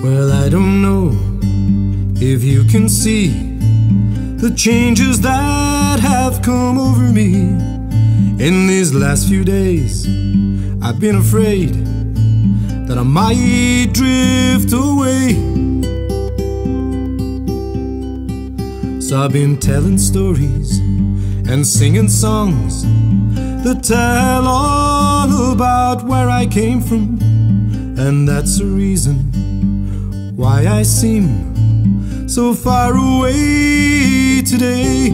Well, I don't know if you can see the changes that have come over me. In these last few days, I've been afraid that I might drift away. So I've been telling stories and singing songs that tell all about where I came from. And that's the reason why I seem so far away today.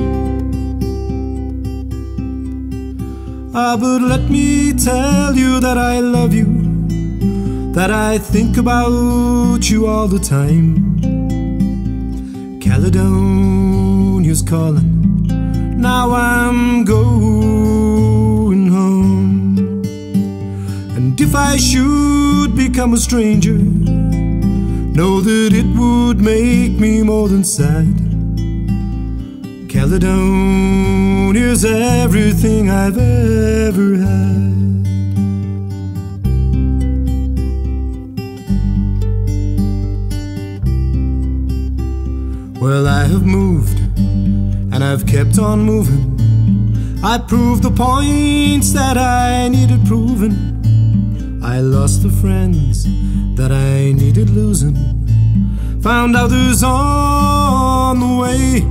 But let me tell you that I love you, that I think about you all the time. Caledonia's calling, now I'm going home. And if I should become a stranger, know that it would make me more than sad. Caledonia's everything I've ever had. Well, I have moved and I've kept on moving. I proved the points that I needed proving. I lost the friends that I needed losing, found others on the way.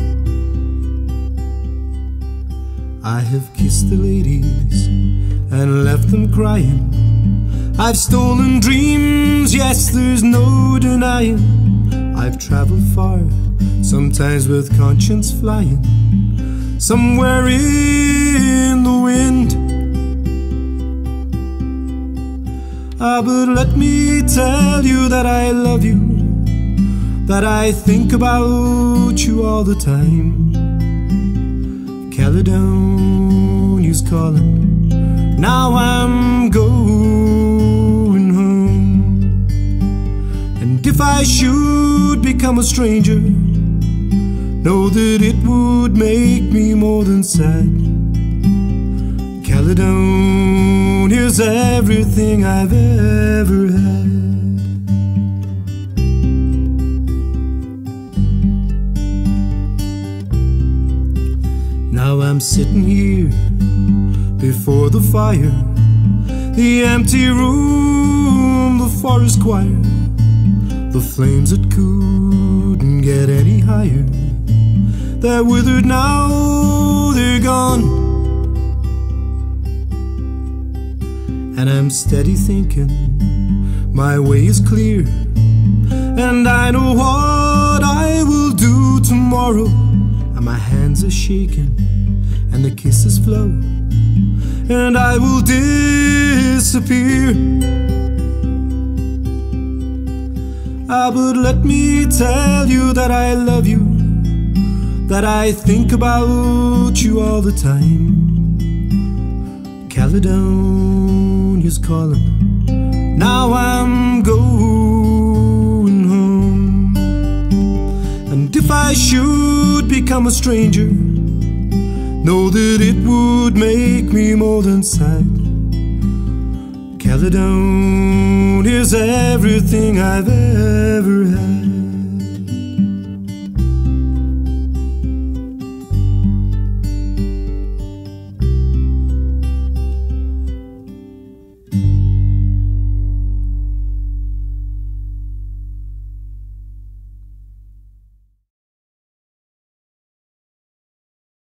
I have kissed the ladies and left them crying. I've stolen dreams, yes, there's no denying. I've traveled far, sometimes with conscience flying, somewhere in the wind. But let me tell you that I love you, that I think about you all the time. Caledonia's calling, now I'm going home. And if I should become a stranger, know that it would make me more than sad. Caledonia's everything I've ever had. Now I'm sitting here before the fire, the empty room, the forest choir, the flames that couldn't get any higher. They're withered now, they're gone. And I'm steady thinking my way is clear, and I know what I will do tomorrow. And my hands are shaking and the kisses flow, and I will disappear. But let me tell you that I love you, that I think about you all the time. Caledonia's calling, now I'm going home. And if I should become a stranger, know that it would make me more than sad. Caledonia's everything I've ever had.